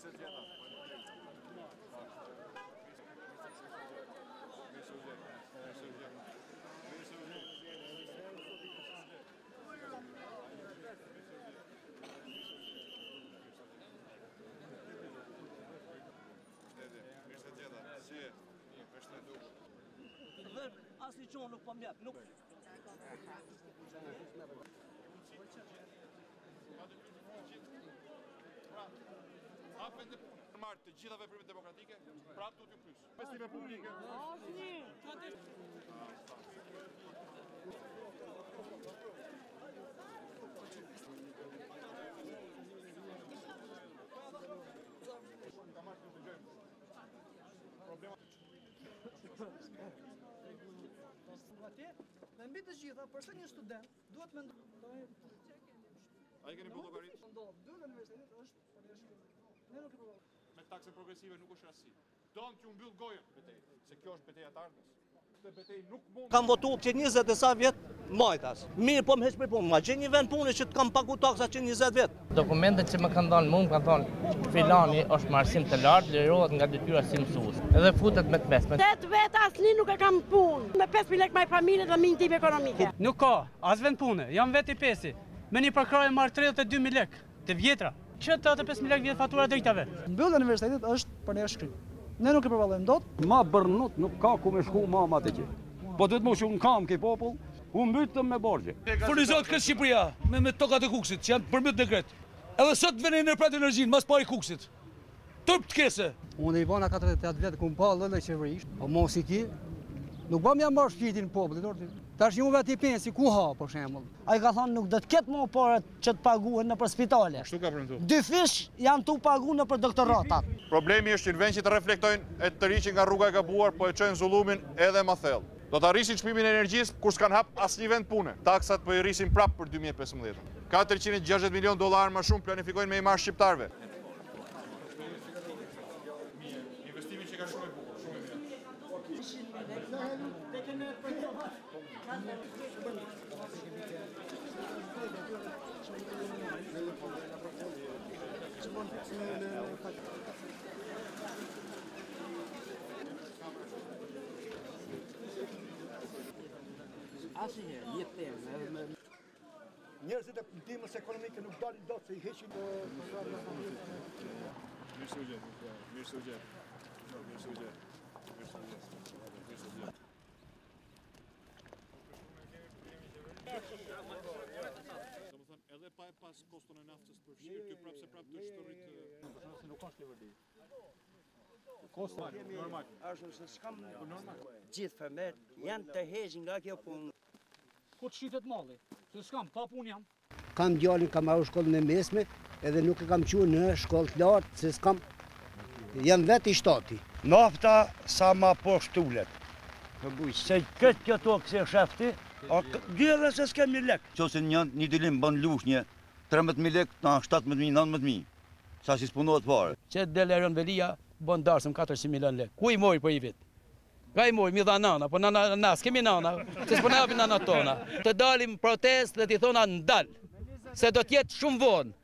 Asli qonë nuk po mjep, nuk... Hapet në marrë të gjitha veprimet demokratike, prapë duhet ju pyes. Investime publike. Dhe mbi të gjitha, përse një student duhet me ndodhë... A i keni bu llogarit? Duhet universitetit është përjashtim. Ne nuk e përvalë. Me taksën progresive nuk është rasti. Donë t'ju mbyll gojën betej, se kjo është betejë e ardhmës. Këtë betejë nuk mund... Kam votu që 20 e sa vjetë majtas. Mirë po më heq për punë, ma që një vend punë që të kam pagu taksa që 20 vjetë. Dokumentet që më kanë thonë mu, më kanë thonë filani është marrësim të lartë, lirohet nga detyra si mësues. Edhe futet me të mesme. 8 vetë asnjë nuk e kam punë. Me 5.000 lekë maj familje dhe me një tim ekonomike. Nuk ka, as vend pune, jam vetë i pesi. Me një përkrajë marrë 32.000 lekë të vjetra. Që të 5.000 lekë vjetë fatura dritave. Mbyllja e universitetit është për ne shkrim. Ne nuk e përvallojmë dot. Ma bërnut nuk ka ku me shku mama të që. Po duhet më shumë kam këj popull, u mbytëm me borgje. Furnizot këtë Shqipëria me tokat e Kukësit, që janë përmbyt në Gret. Edhe sot vjen në prat energjinë, mas pari Kukësit. Turp të kese. Unë i bona 48 vjetë ku më pa lëllë qeverisht, po mos i ki, nuk ba mja marrë shqitin popullit. Tash një vetë i pensi, ku ha, për shembull. Ai ka thonë nuk do të ketë më parë që të paguhen në për spitale. Kështu ka premtuar. 2 fish janë tu pagu në për doktoratat. Problemi është që në vend që të reflektojnë e të riqin nga rruga e gabuar, po e çojnë zullumin edhe më thellë. Do të arrisin çmimin e energjisë kur s'kan hap asnjë vend pune. Taksat po i rrisin prapë për 2015. $460 milion më shumë planifikojnë me i marrë shqiptarëve. Investimi që ka shumë e bukur, shumë e mirë. Njerëzit e ndihmës ekonomike nuk dalin dot se i heqin Edhe pa e pas koston e naftës përfshirë, kjo prapë se prapë të shtorit... Nuk është leverdi. Koston, normal. Ashtu se s'kam gjithë femër janë të heqin nga kjo punë. Ku të shitet malli? Se s'kam, pa punë jam. Kam djalin, kam marrë shkollën e mesme, edhe nuk e kam qenë në shkollë të lartë, se s'kam... Jam vetë i shtati. Nafta sa ma po shtulet. Se këtë kjo tokë se shefti, Gjedhe se s'kemi lek. Qose një dilim bën lushnje, 13.000 lek, na 17.000, 19.000. Sa si s'punohet fare. Që Delerën Velia bën darsëm 400 milion lek. Ku i mori për i vit? Ka i mori, mi dha nana, po na s'kemi nana, se s'po na japin nana tona. Të dalim protest dhe t'i thona ndal, se do t'jetë shumë vonë.